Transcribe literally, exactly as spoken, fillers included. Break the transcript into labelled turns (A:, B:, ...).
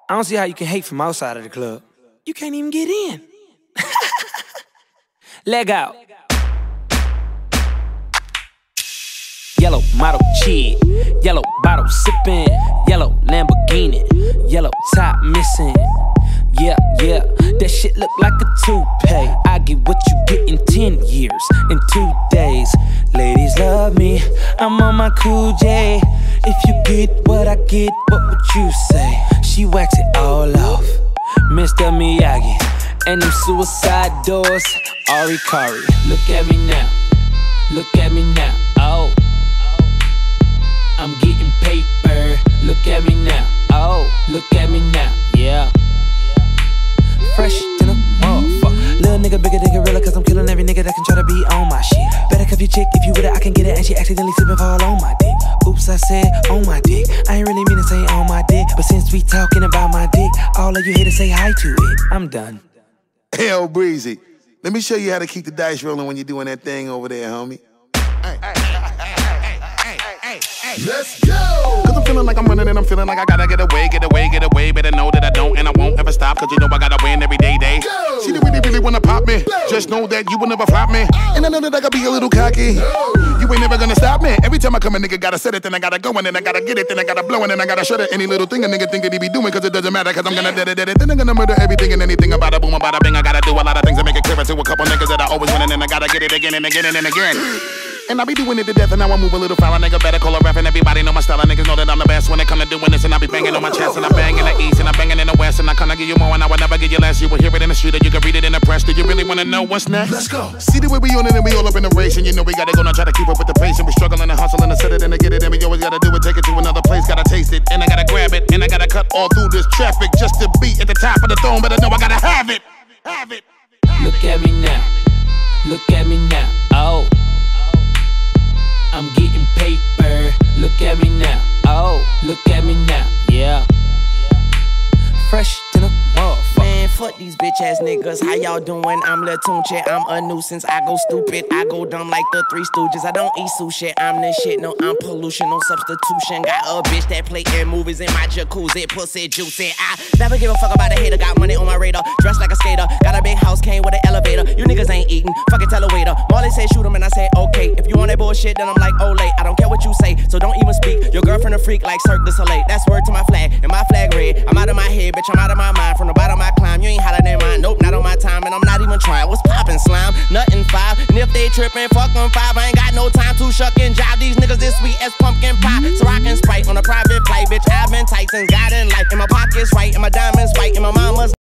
A: I don't see how you can hate from outside of the club. You can't even get in. Leg out. Yellow model cheat, yellow bottle sipping, yellow Lamborghini, yellow top missing. Yeah, yeah, that shit look like a toupee. I get what you get in ten years, in two days. Ladies love me, I'm on my cool J. If you get what I get, what would you say? She wax it all off, Mister Miyagi. And them suicide doors, Ari Kari. Look at me now, look at me now, oh. I'm getting paper, look at me now, oh. Look at me now, yeah. Fresh than a motherfucker. Little nigga bigger than gorilla, cause I'm killing every nigga that can try to be on my shit. Better cuff your chick, if you with it, I can get it. And she accidentally slip and fall on my dick. Oops, I said on my dick. I ain't really mean to say on my dick, but since we talking about my dick, all of you here to say hi to it. I'm done.
B: Hell, Breezy, let me show you how to keep the dice rolling when you're doing that thing over there, homie. Hey, hey, hey, hey, hey, hey, let's go! Cause I'm feeling like I'm running and I'm feeling like I gotta get away, get away, get away. Better know that I don't and I won't ever stop, cause you know I gotta win every day, day. Go! See, they really, really wanna pop me. Go! Just know that you will never flop me. Oh! And I know that I gotta be a little cocky. No! You ain't never gonna stop me. Every time I come a nigga gotta set it, then I gotta go, and then I gotta get it, then I gotta blow, and then I gotta shut it. Any little thing a nigga think that he be doing, cause it doesn't matter, cause I'm gonna dead it, dead it. Then I'm gonna murder everything and anything about a boom, about a bing. I gotta do a lot of things to make it clearer to a couple niggas that I always win, and then I gotta get it again and again and again. And I be doing it to death, and now I move a little foul. A nigga better call a ref, and everybody know my style. And niggas know that I'm the best when it come to doing this. And I be banging on my chest, and I bang in the east, and I banging in the west. And I kinda give you more, and I will never give you less. You will hear it in the street, or you can read it in the press. Do you really wanna know what's next? Let's go. See the way we on it, and we all up in the race. And you know we gotta go now, try to keep up with the pace. And we struggling and hustling to set it and to get it. And we always gotta do it, take it to another place. Gotta taste it, and I gotta grab it. And I gotta cut all through this traffic just to be at the top of the throne. But I know I gotta have it, have it.
A: Look at me now, look at me now, oh. I'm getting paper, look at me now, oh. Look at me now, yeah. Fresh than a motherfucker.
C: Man, fuck these bitch ass niggas. How y'all doing? I'm Lil Tunche. I'm a nuisance. I go stupid. I go dumb like the Three Stooges. I don't eat sushi. I'm the shit. No, I'm pollution. No substitution. Got a bitch that play in movies in my jacuzzi. Pussy juicy. I never give a fuck about a hater. Got money on my radar. Dressed like a skater. Got a big house. Came with an elevator. You niggas ain't eating. Fucking tell a waiter. Marley said shoot him and I said okay. If you want that bullshit, then I'm like, oh late. I don't care what you say. So don't even speak. Your girlfriend a freak like Cirque du Soleil. That's word to my flag. And my flag red. I'm out of my head, bitch. I'm out of my mind. From the bottom I climb. You ain't hotter than mine. Nope, not on my time. And I'm not even trying. What's poppin', slime? Nothing five. And if they trippin', fuck them five. I ain't got no time to shuck and jive. These niggas this sweet as pumpkin pie. So I can Sprite on a private flight, bitch. I've been tight since God in life. And my pockets right. And my diamonds white. And my mama's